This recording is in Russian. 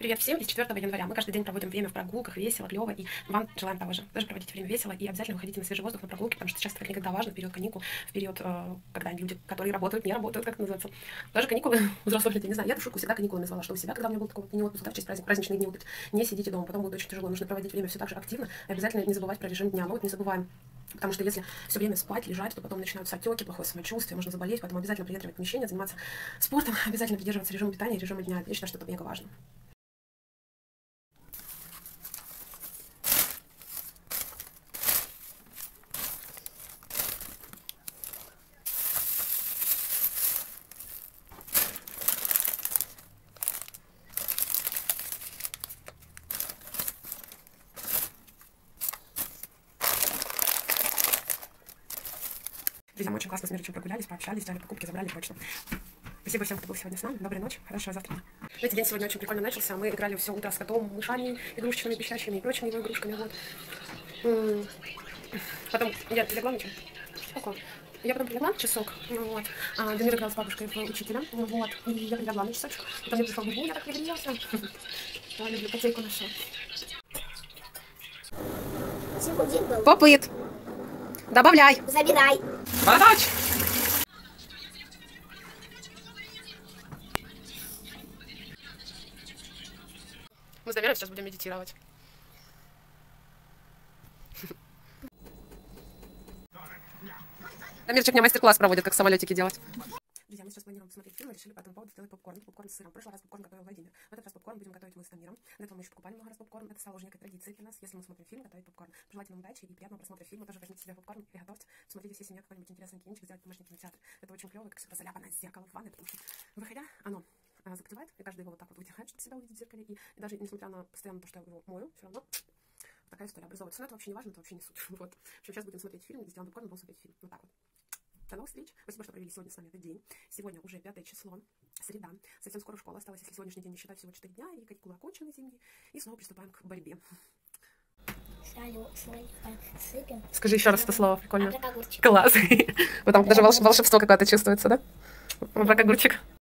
Привет всем! И с 4 января мы каждый день проводим время в прогулках, весело, клево, и вам желаем того же. Тоже проводить время весело и обязательно выходите на свежий воздух, на прогулки, потому что сейчас как никогда важно в период каникул, в период, когда люди, которые работают, не работают, как это называется. Даже каникулы взрослых людей, не знаю, я эту шутку всегда каникулами назвала, что у себя, когда у меня был такой не отпуск, да, в честь праздничные дни, вот, не сидите дома, потом будет очень тяжело, нужно проводить время все так же активно, и обязательно не забывать про режим дня, но вот не забываем. Потому что если все время спать, лежать, то потом начинаются отеки, плохое самочувствие, можно заболеть, поэтому обязательно проветривать помещение, заниматься спортом, обязательно придерживаться режима питания, режима дня. Я считаю, что это мега важно. Друзья, мы очень классно с Мирычем прогулялись, пообщались, взяли покупки, забрали точно. Спасибо всем, кто был сегодня с нами. Доброй ночи, хорошего завтра. Знаете, день сегодня очень прикольно начался. Мы играли все утро с котом, мышами, игрушечными, пищащими и прочими его игрушками. Вот. Потом я легла ничего. Сколько? Я потом прилегла часок, вот. Дамир играл с бабушкой в учителя, вот. И я прилегла на часочек. Потом мне пришел бегун, я так пригрелся. Я люблю котейку нашу. Попыт. Добавляй. Забирай. Подачь. Мы с Дамиром сейчас будем медитировать. Дамирчик мне мастер-класс проводит, как самолетики делать. Друзья, мы сейчас планируем посмотреть фильм и решили по этому поводу сделать попкорн. Попкорн с сыром. В прошлый раз попкорн готовил Владимир. В этот раз попкорн будем готовить мы с Дамиром. До этого мы еще покупали много раз попкорн. Это стало уже некой традицией для нас. Если мы смотрим фильм, готовить попкорн. Желательно удачи и приятного просмотра фильма. Тоже возьмите себе попкорн и готовьте. Посмотрите всей семье какой-нибудь интересный кинчик, сделать домашний кинотеатр. Это очень клево, как всегда заляпанное зеркало в ванной, потому что, выходя, оно закрывает, и каждый его вот так вот вытягивает, чтобы себя увидеть в зеркале. И даже несмотря на постоянно то, что я его мою, все равно такая история образовывается. Но это вообще не важно, это вообще не суть. Вот. В общем, сейчас будем смотреть фильм, сделаем попкорн, будем смотреть фильм. Вот так вот. До новых встреч. Спасибо, что провели сегодня с нами этот день. Сегодня уже 5 число, среда. Совсем скоро школа осталась, если сегодняшний день не считать, всего 4 дня, и каникулы окончены зимние. И снова приступаем к борьбе. Скажи еще раз это слово, прикольно. Класс. Вот там даже волшебство какое-то чувствуется, да? Абракогурчик.